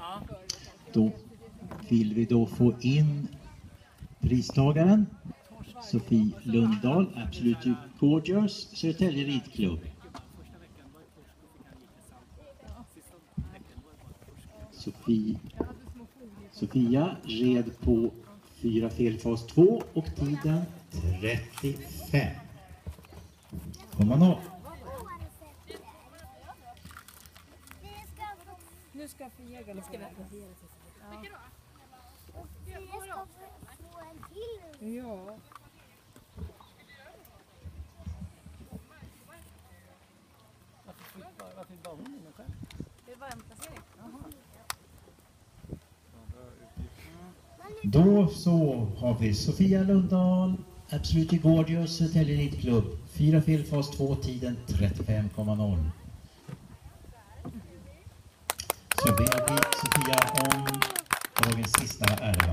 Då vill vi då få in pristagaren Sofie Lundahl, Absolutely Gorgeous, Södertälje ridklubb. Sofia red på 4 fel fas 2 och tiden 35,0. Nu ska Fia ska välja. Och Fia ska få en till. Ja. Varför bara hon inne själv? Det var en placering. Då så har vi Sofia Lundahl, Absolutely Gorgeous, Södertälje ridklubb. 4 fel fas 2, tiden 35,0. Så ber vi Sofia om dagens sista ära.